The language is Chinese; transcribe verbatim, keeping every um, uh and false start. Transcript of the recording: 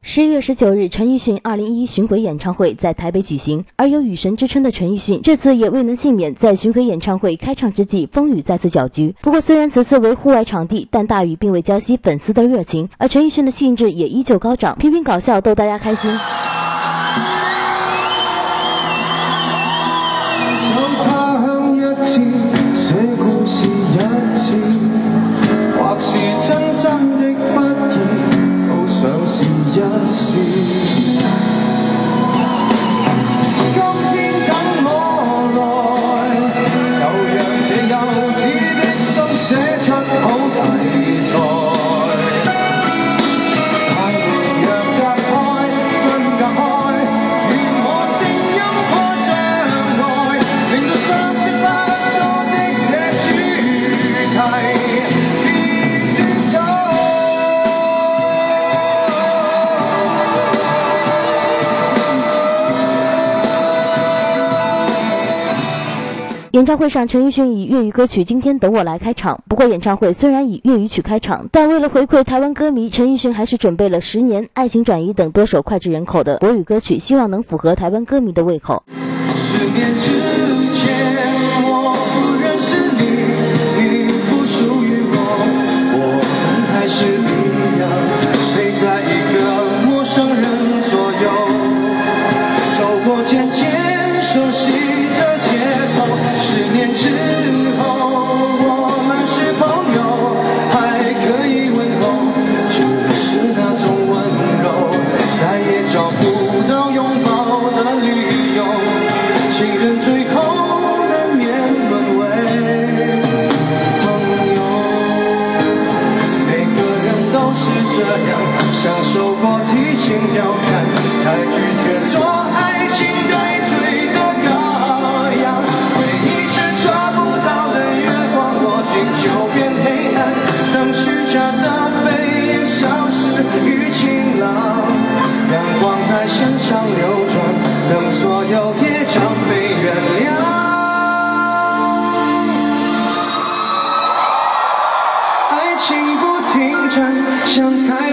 十一月十九日，陈奕迅二零一一巡回演唱会在台北举行，而有雨神之称的陈奕迅这次也未能幸免，在巡回演唱会开唱之际，风雨再次搅局。不过，虽然此次为户外场地，但大雨并未浇熄粉丝的热情，而陈奕迅的兴致也依旧高涨，频频搞笑逗大家开心。演唱会上，陈奕迅以粤语歌曲《今天等我来》开场。不过，演唱会虽然以粤语曲开场，但为了回馈台湾歌迷，陈奕迅还是准备了《十年》《爱情转移》等多首脍炙人口的国语歌曲，希望能符合台湾歌迷的胃口。 十年之前，我不认识你，你不属于我，我们还是一样，陪在一个陌生人左右，走过渐渐熟悉的街头。十年之后，我们是朋友，还可以问候，只是那种温柔，再也找不到拥抱的理由。情人最后难免沦为朋友，每个人都是这样，享受过提心吊胆，才拒绝做爱情对罪的羔羊。回忆是抓不到的月光，握紧就变黑暗，当虚假的背影消失于晴朗，阳光在身上流转，等所有业障被原谅。爱情不停站，像开